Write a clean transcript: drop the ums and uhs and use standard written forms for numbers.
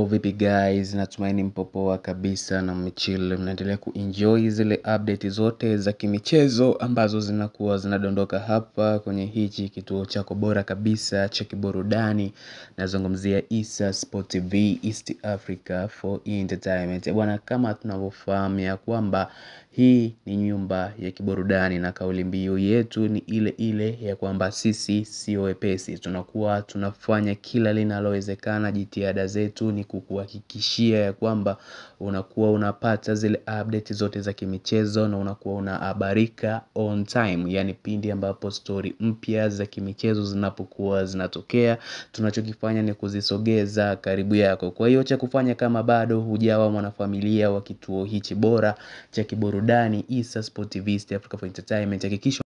Mambo vipi guys, natumaini mpo poa kabisa na mmechill, mnaendelea kuenjoy zile update zote za kimichezo ambazo zinakuwa zinadondoka hapa kwenye hichi kituo chako bora kabisa cha kiburudani. Nazungumzia Issa Sport TV East Africa for Entertainment. Bwana, kama tunavyofahamu ya kwamba hii ni nyumba ya kiburudani na kauli mbiu yetu ni ile ile ya kwamba sisi sio wepesi. Tunakuwa tunafanya kila linalowezekana, jitihada zetu ni kukuhakikishia ya kwamba unakuwa unapata zile update zote za kimichezo na unakuwa unahabarika on time. Yani pindi ambapo story mpya za kimichezo zinapokuwa zinatokea, tunachokifanya ni kuzisogeza karibu yako. Kwa hiyo cha kufanya kama bado hujawa mwanafamilia wa kituo hichi bora cha kiburudani Issa Sport TV East Africa for Entertainment, hakikisha